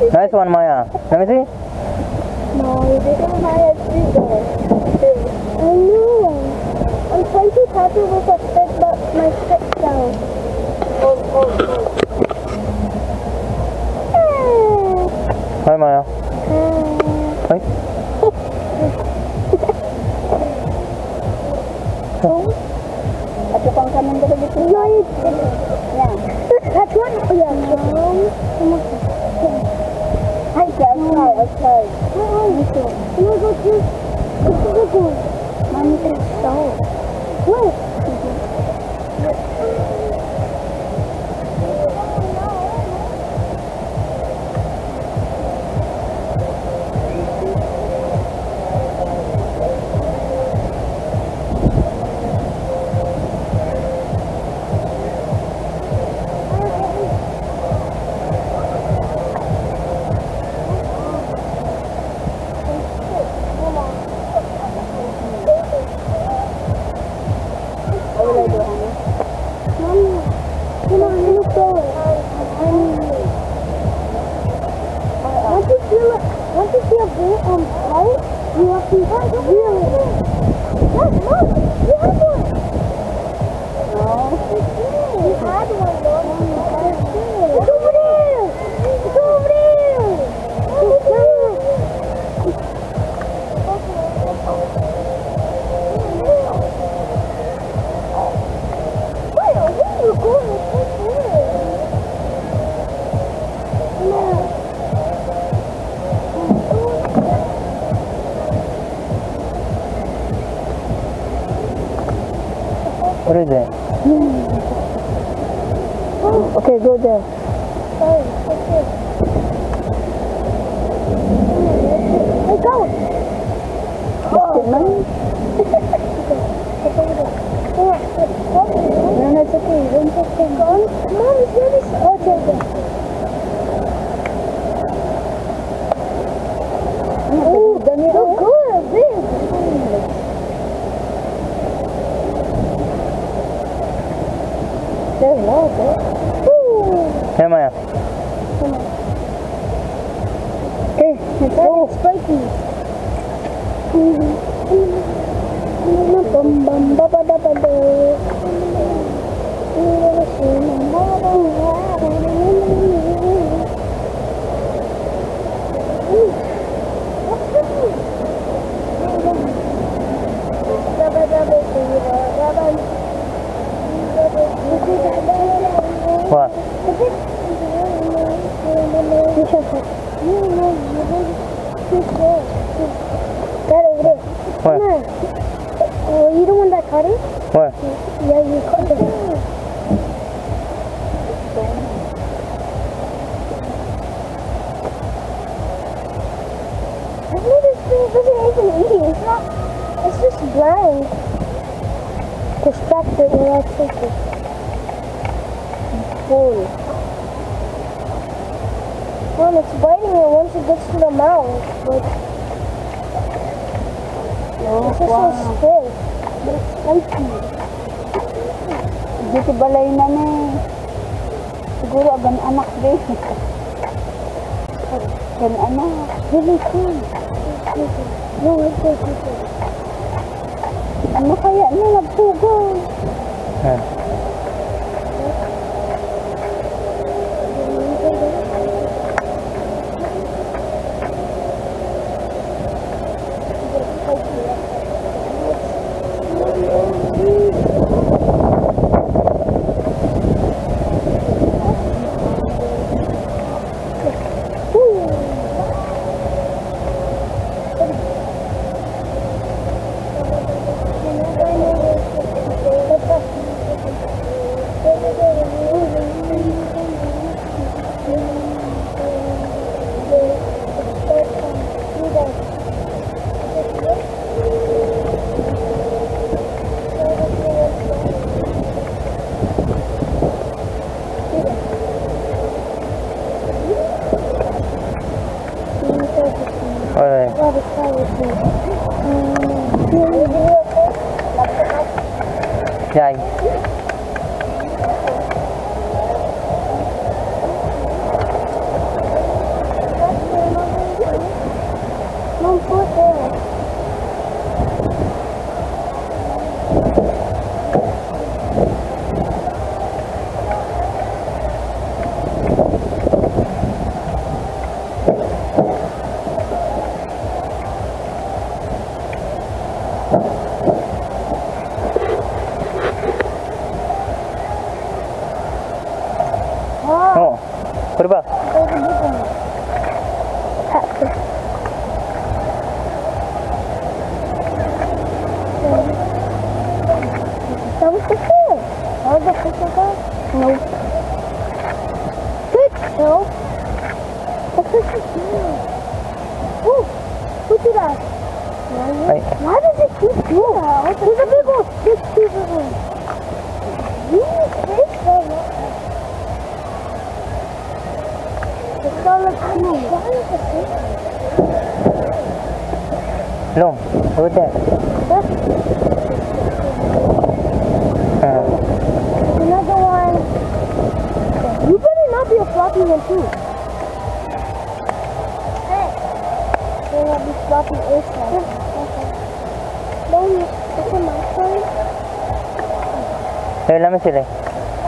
Nice one, Maya. Let me see. No, you didn't Maya either. I know. I'm trying to catch it with a stick, but my stick fell. Hi, Maya. Hi. At pang kanan ka dito. Yeah. That one? Oh, yeah. Hi, guys. Okay. Me too. Can I go too? Let's go. Mommy can stop. What? Once you see a bull on light, you have to really. Yes, Mom, you have one. No, you had one, though. It's over there. It's over there. It's where are you going? What is it? Okay, go there. Sorry, okay. Let's go. No, it's okay. Don't take them. Mom, it's really small. Oh, they're good. Big. They're large, eh? Hey, Maya. Okay, let's go. Spiky. What? What? Oh, you don't want that cutting? What? Yeah, you cut it. I think this thing doesn't even eat. It's not. It's just blind. Distracted when I take it. Full. Well, it's biting it once it gets to the mouth, but it's just so stiff. But it's spiky. Dito balay na ni. Siguro agan anak din. Agan anak. Really cool. No, it's so cool. Ano kaya na nagpugaw? Dài. Oh, look at that. Ay. Why does it keep doing that? There's a big one. There's two big ones. You fish them. It's all like two. Why is it fish? No, over there. Another one. You better not be a floppy one too. Hey. Better not be floppy this one. No, this is my turn. Hey, let me see. Like.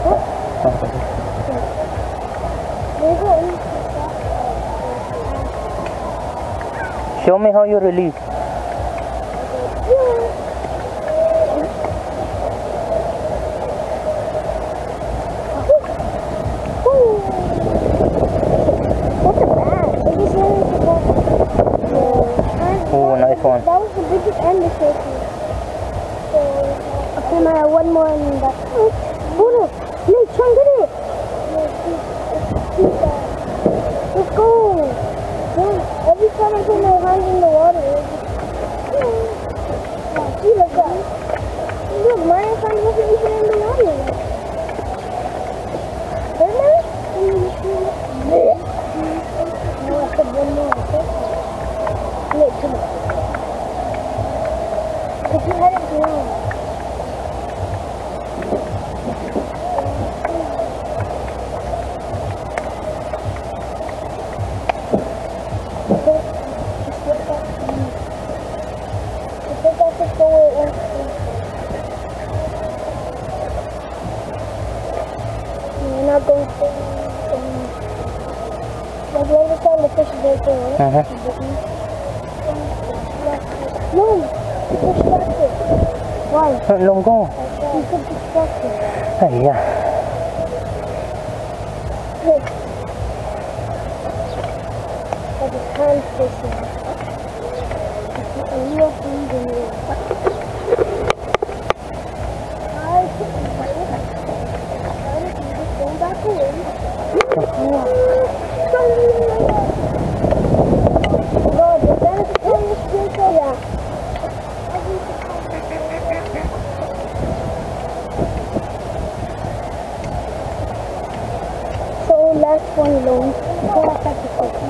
Show me how you release. Oh, nice one. That was the biggest and the shakiest. So, okay, Maya, one more and that's it. Oh no! Nate, try and get it! Let's go! Yeah, every time I put my hands in the water, it just... See, look at that. Look, Maya's hand wasn't even in the water. Right, Maya? No, I said one more, okay? Wait, come on. Because you had it down. You're not going to... Like, you understand the fish is right there, right? No, you're distracted. Why? Long go. You could distract it. Ay, yeah. Look. Like a hand fishing. And you are feeding you. Going back away. God, is that a Spanish speaker? Yeah. So last one alone. Last one.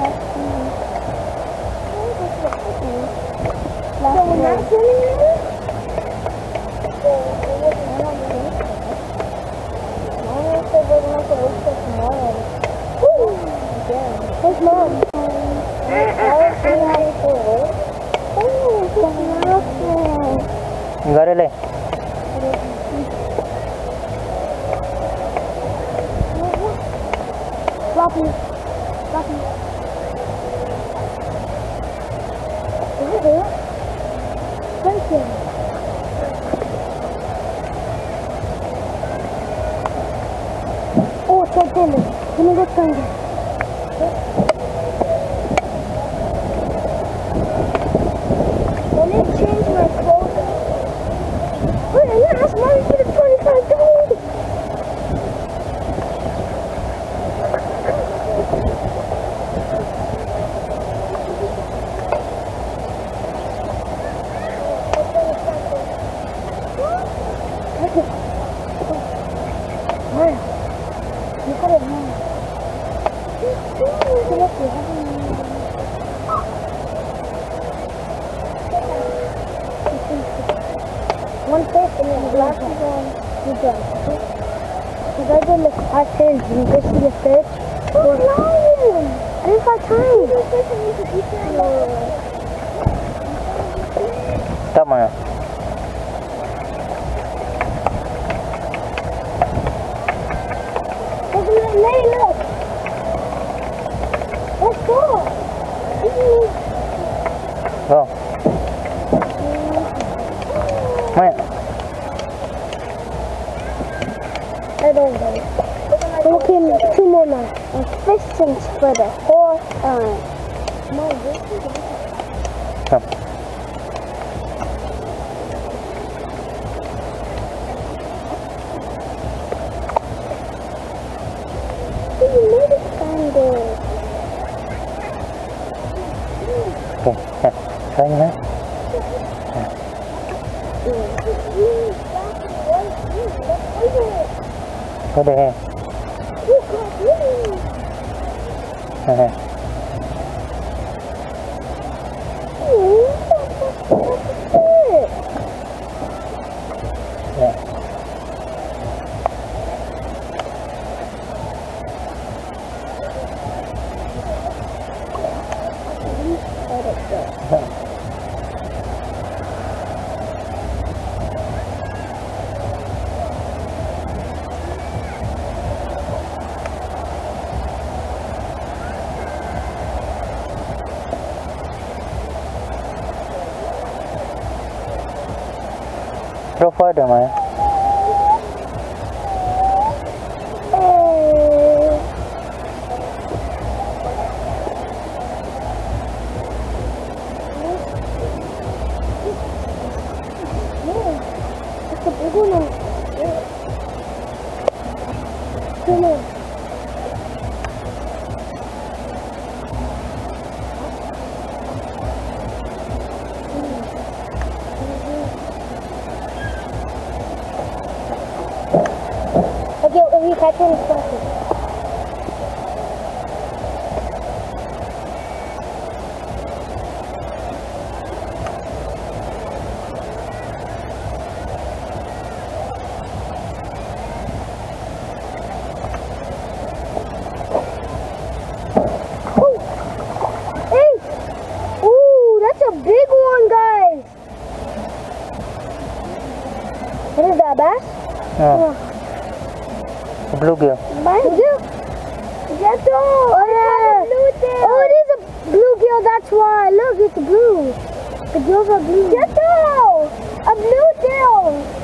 Where's Mom? Got it. Floppy. Is it there? Thank you. Oh, it's right there. Give me this finger. Let me change my clothes. Wait, I'm gonna ask Mommy for the $25. Maya, look at it now. One fish and then the last one you're done. Because I did like 5 pins and you go see the fish. Oh, lion! I didn't find time. Stop, Maya. Hey, look! Let's go! Go. Maya. I don't know. Okay, 2 more now. And fishing for the whole time. Come. You made it find it. Thấy nhá. Có đây. Throw further, Maya. Okay, if you catch one, it's perfect. What is that, bass? No. A bluegill. Bluegill? Jeto! Oh, yeah. Oh, it is a bluegill, that's why. Look, it's blue. The gills are blue. Jeto! A bluegill!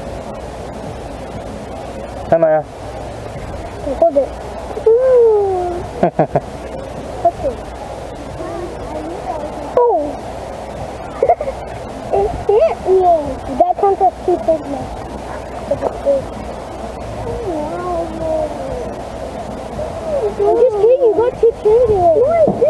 Come on. Hold it. Ooh. What's it? Oh! It hit me. That counts as 2 segments. I'm just kidding, you got to change it. No, I